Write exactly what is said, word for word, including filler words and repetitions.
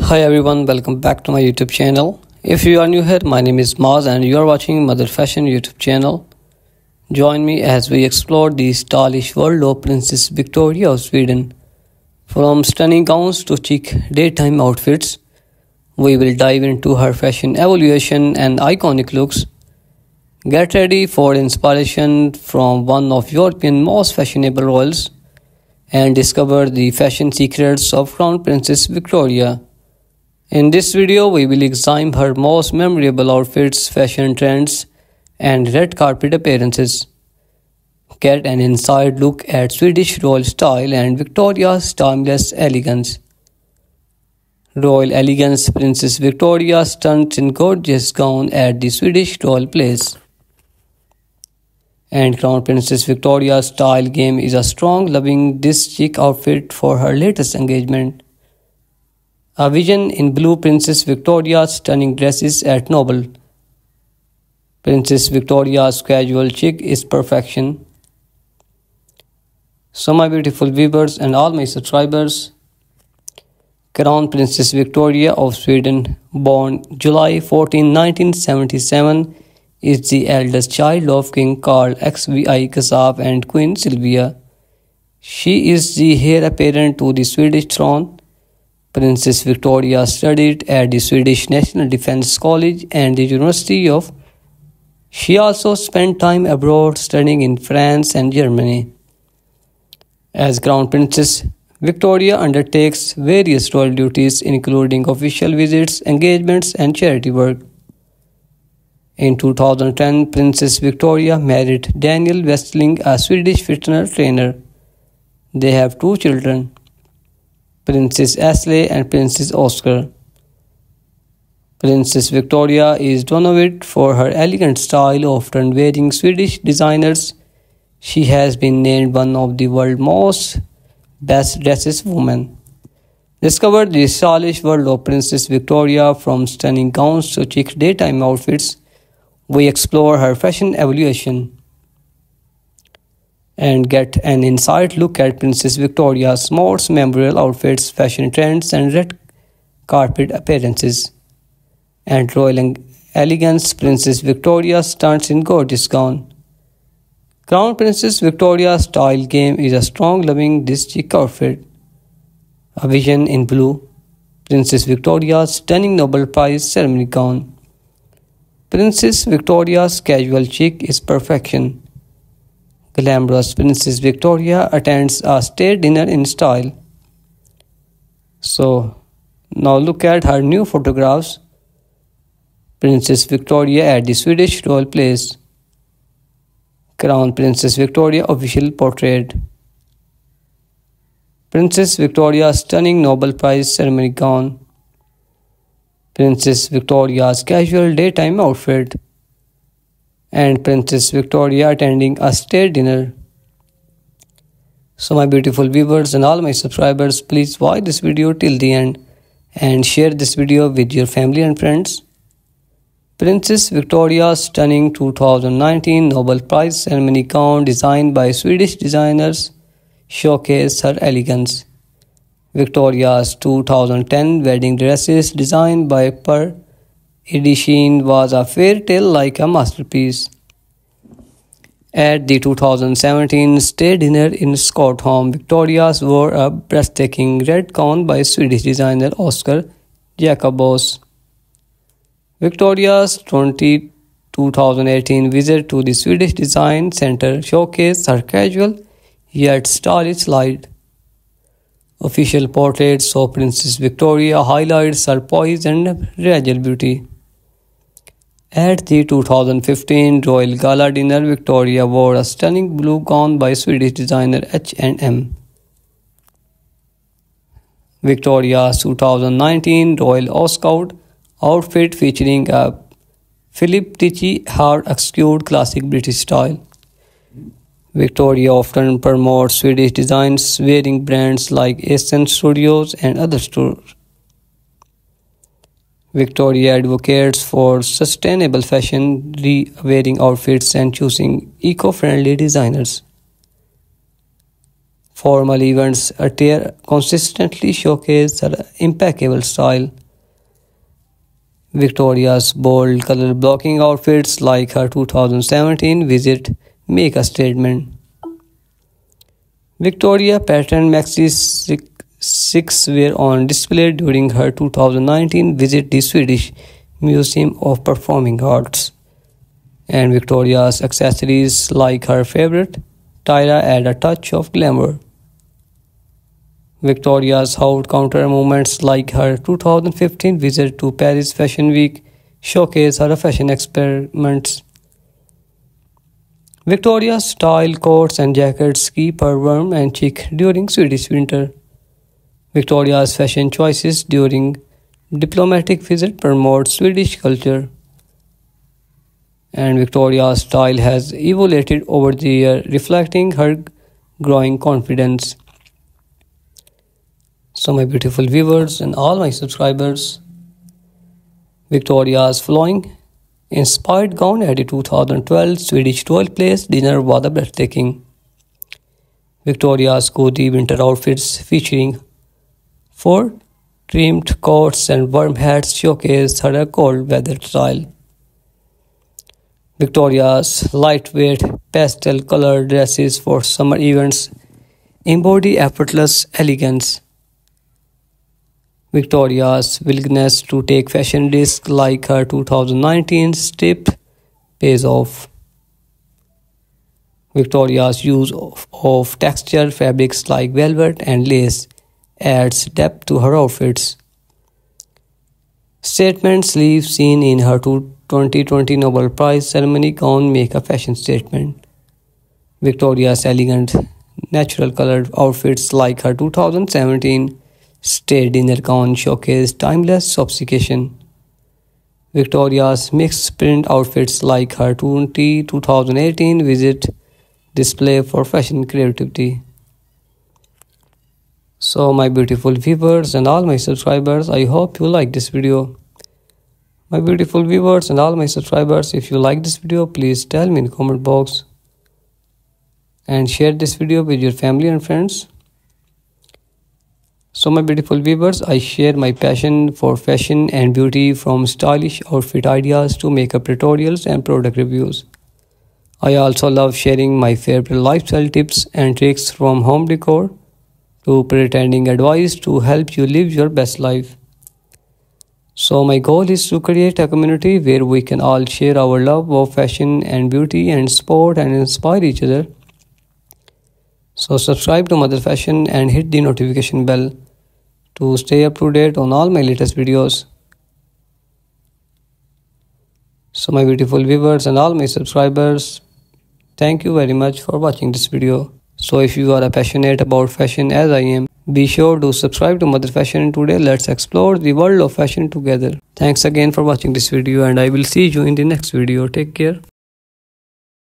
Hi everyone, welcome back to my YouTube channel. If you are new here, my name is Maz and you are watching Mother Fashion YouTube channel. Join me as we explore the stylish world of Princess Victoria of Sweden. From stunning gowns to chic daytime outfits, we will dive into her fashion evolution and iconic looks. Get ready for inspiration from one of Europe's most fashionable royals and discover the fashion secrets of Crown Princess Victoria. In this video, we will examine her most memorable outfits, fashion trends, and red carpet appearances. Get an inside look at Swedish royal style and Victoria's timeless elegance. Royal elegance. Princess Victoria stunts in gorgeous gown at the Swedish royal palace. And Crown Princess Victoria's style game is a strong, loving this chic outfit for her latest engagement. A vision in blue. Princess Victoria's stunning dresses at Noble. Princess Victoria's casual chic is perfection. So my beautiful viewers and all my subscribers, Crown Princess Victoria of Sweden, born July fourteenth nineteen seventy-seven, is the eldest child of King Carl the First Gustav and Queen Sylvia. She is the heir apparent to the Swedish throne. Princess Victoria studied at the Swedish National Defense College and the University of. She also spent time abroad studying in France and Germany. As Crown Princess, Victoria undertakes various royal duties including official visits, engagements, and charity work. In two thousand ten, Princess Victoria married Daniel Westling, a Swedish fitness trainer. They have two children, Princess Ashley and Princess Oscar. Princess Victoria is renowned for her elegant style, often wearing Swedish designers. She has been named one of the world's most best dressed women. Discover the stylish world of Princess Victoria. From stunning gowns to chic daytime outfits, we explore her fashion evolution and get an inside look at Princess Victoria's most memorable outfits, fashion trends, and red carpet appearances. And royal elegance. Princess Victoria stunts in gorgeous gown. Crown Princess Victoria's style game is a strong, loving this chic outfit. A vision in blue. Princess Victoria's stunning Nobel Prize ceremony gown. Princess Victoria's casual chic is perfection. Glamorous. Princess Victoria attends a state dinner in style. So, now look at her new photographs. Princess Victoria at the Swedish royal palace. Crown Princess Victoria official portrait. Princess Victoria's stunning Nobel Prize ceremony gown. Princess Victoria's casual daytime outfit. And Princess Victoria attending a state dinner. So my beautiful viewers and all my subscribers, please watch this video till the end and share this video with your family and friends. Princess Victoria's stunning two thousand nineteen Nobel Prize ceremony gown designed by Swedish designers showcase her elegance. Victoria's two thousand ten wedding dresses designed by Per Edition was a fairy tale like a masterpiece. At the two thousand seventeen state dinner in Stockholm, Victoria wore a breathtaking red gown by Swedish designer Oscar Jacobos. Victoria's twenty twenty eighteen visit to the Swedish Design Center showcased her casual yet stylish slide. Official portraits of Princess Victoria highlights her poise and regal beauty. At the two thousand fifteen Royal Gala Dinner, Victoria wore a stunning blue gown by Swedish designer H and M. Victoria's two thousand nineteen Royal Oscar outfit featuring a Philip Tichy hard executed classic British style. Victoria often promotes Swedish designs, wearing brands like Essence Studios and other stores. Victoria advocates for sustainable fashion, re-wearing outfits and choosing eco-friendly designers. formal events, attire consistently showcase her impeccable style. Victoria's bold color blocking outfits like her two thousand seventeen visit make a statement. Victoria pattern maxi six were on display during her two thousand nineteen visit the Swedish Museum of Performing Arts. And Victoria's accessories like her favorite Tyra add a touch of glamour. Victoria's hot counter movements like her two thousand fifteen visit to Paris Fashion Week showcase her fashion experiments. Victoria's style coats and jackets keep her warm and chic during Swedish winter. Victoria's fashion choices during diplomatic visit promote Swedish culture. And Victoria's style has evolved over the year, reflecting her growing confidence. So my beautiful viewers and all my subscribers, Victoria's flowing inspired gown at the two thousand twelve Swedish twelfth place dinner was breathtaking. Victoria's cozy winter outfits featuring four trimmed coats and warm hats showcase her cold weather style. Victoria's lightweight pastel colored dresses for summer events embody effortless elegance. Victoria's willingness to take fashion risks like her two thousand nineteen strip pays off. Victoria's use of, of textured fabrics like velvet and lace adds depth to her outfits. Statement sleeves seen in her twenty twenty Nobel Prize ceremony gown make a fashion statement. Victoria's elegant, natural colored outfits like her two thousand seventeen state dinner gown showcase timeless sophistication. Victoria's mixed print outfits like her two thousand eighteen visit display for fashion creativity. So my beautiful viewers and all my subscribers, I hope you like this video. My beautiful viewers and all my subscribers, if you like this video, please tell me in the comment box and share this video with your family and friends. So my beautiful viewers, I share my passion for fashion and beauty, from stylish outfit ideas to makeup tutorials and product reviews. I also love sharing my favorite lifestyle tips and tricks, from home decor to pretending advice to help you live your best life. So my goal is to create a community where we can all share our love of fashion and beauty and support and inspire each other. So subscribe to Mother Fashion and hit the notification bell to stay up to date on all my latest videos. So my beautiful viewers and all my subscribers, thank you very much for watching this video. So if you are passionate about fashion as I am, be sure to subscribe to Mother Fashion. Today let's explore the world of fashion together. Thanks again for watching this video and I will see you in the next video. Take care.